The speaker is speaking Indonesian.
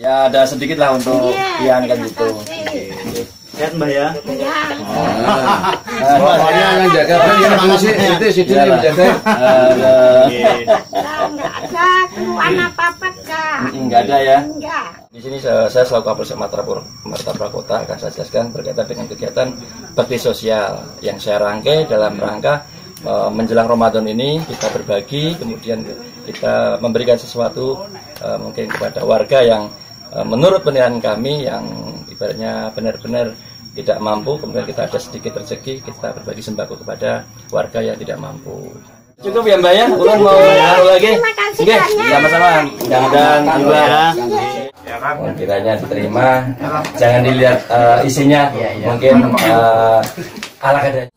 Ya ada sedikit lah untuk Pian kan gitu. Sehat Mbah ya? Iya. Pokoknya yang jaga itu situ yang jaga. Enggak ada keluhan apa-apa, Kak. Enggak ada ya. Enggak. Di sini saya selaku Kapolsek Martapura Kota akan saya jelaskan berkaitan dengan kegiatan bakti sosial yang saya rangkai dalam rangka menjelang Ramadan ini kita berbagi, kemudian kita memberikan sesuatu mungkin kepada warga yang menurut penilaian kami yang ibaratnya benar-benar tidak mampu, kemudian kita ada sedikit rezeki, kita berbagi sembako kepada warga yang tidak mampu. Cukup ya Mbak ya? Ulun mau lagi? Terima kasih Oke, banyak. sama-sama. Mudah-mudahan juga kiranya diterima. Jangan dilihat isinya, mungkin ala kadar.